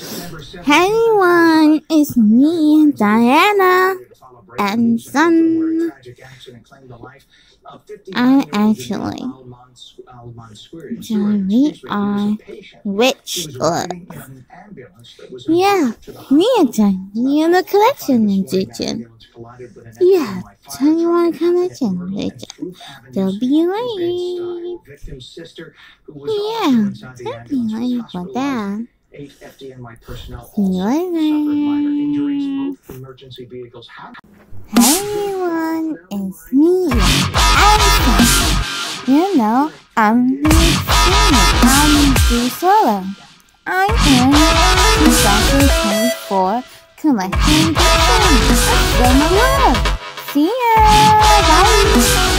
Hey everyone, it's me, Diana, and son. I actually we are rich. Yeah, me and Tiny in the collection edition. Yeah, 21 collection edition. They'll be late. Yeah, they'll be late for that. See you later. Hey everyone, it's me, Allison. You know, I'm really I'm the solo. I am 2024 collection edition. It's been a love. See ya. Bye.